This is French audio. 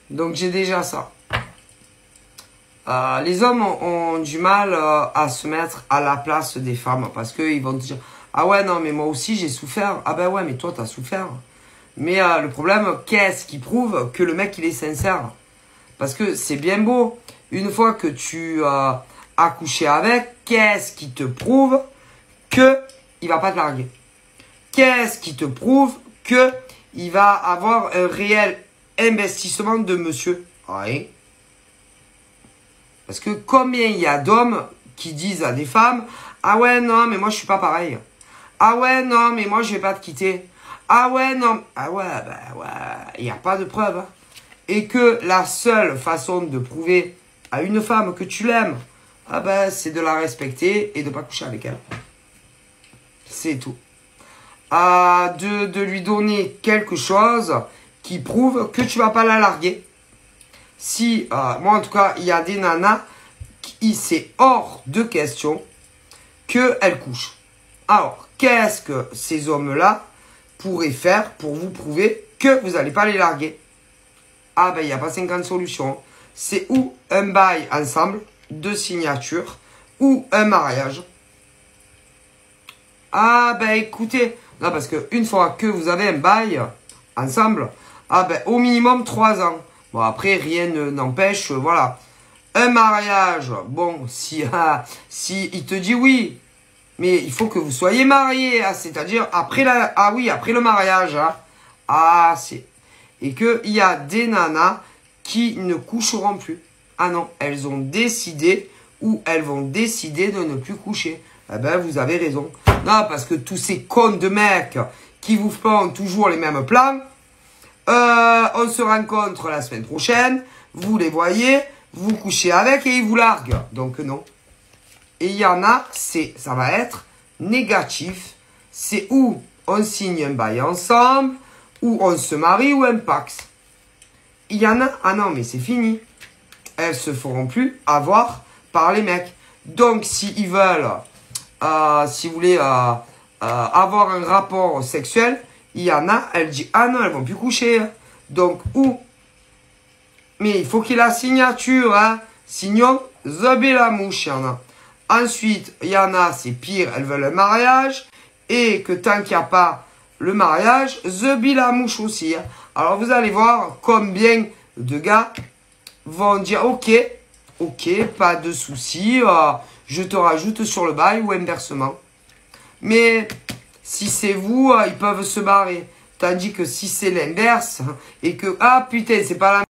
Donc j'ai déjà ça. Les hommes ont du mal à se mettre à la place des femmes parce qu'ils vont te dire ah ouais non mais moi aussi j'ai souffert. Ah ben ouais mais toi t'as souffert. Mais le problème, qu'est-ce qui prouve que le mec il est sincère? Parce que c'est bien beau. Une fois que tu as couché avec, qu'est-ce qui te prouve que il va pas te larguer? Qu'est-ce qui te prouve que il va avoir un réel investissement de monsieur? Ouais. Parce que combien il y a d'hommes qui disent à des femmes ah ouais non mais moi je suis pas pareil. Ah ouais non mais moi je vais pas te quitter. Ah ouais non. Ah ouais bah ouais. Il n'y a pas de preuve. Hein. Et que la seule façon de prouver à une femme que tu l'aimes, ah ben c'est de la respecter et de pas coucher avec elle. C'est tout. De lui donner quelque chose qui prouve que tu vas pas la larguer. Si, moi en tout cas, il y a des nanas qui c'est hors de question qu'elles couchent. Alors, qu'est-ce que ces hommes-là pourraient faire pour vous prouver que vous n'allez pas les larguer? Ah ben, il n'y a pas 50 solutions. C'est ou un bail ensemble, de signature, ou un mariage. Ah ben, écoutez, non, parce qu'une fois que vous avez un bail ensemble, ah ben, au minimum 3 ans. Bon, après, rien n'empêche, voilà. Un mariage, bon, si il te dit oui, mais il faut que vous soyez mariés, hein, c'est-à-dire après après le mariage, hein. Ah, c'est... Et qu'il y a des nanas qui ne coucheront plus. Ah non, elles ont décidé ou elles vont décider de ne plus coucher. Eh ben, vous avez raison. Non, parce que tous ces cons de mecs qui vous font toujours les mêmes plans, on se rencontre la semaine prochaine, vous les voyez, vous couchez avec et ils vous larguent. Donc non. Et il y en a, ça va être négatif. C'est où on signe un bail ensemble, ou on se marie, ou un pax. Il y en a, ah non, mais c'est fini. Elles se feront plus avoir par les mecs. Donc, s'ils veulent, si vous voulez avoir un rapport sexuel, il y en a, elle dit, ah non, elles vont plus coucher. Donc, où? Mais il faut qu'il y ait la signature, hein. Sinon, zobé la mouche, il y en a. Ensuite, il y en a, c'est pire, elles veulent un mariage. Et que tant qu'il n'y a pas le mariage, zobé la mouche aussi. Hein. Alors, vous allez voir combien de gars vont dire, ok, pas de souci, je te rajoute sur le bail ou inversement. Mais si c'est vous, ils peuvent se barrer. Tandis que si c'est l'inverse, et que, ah putain, c'est pas la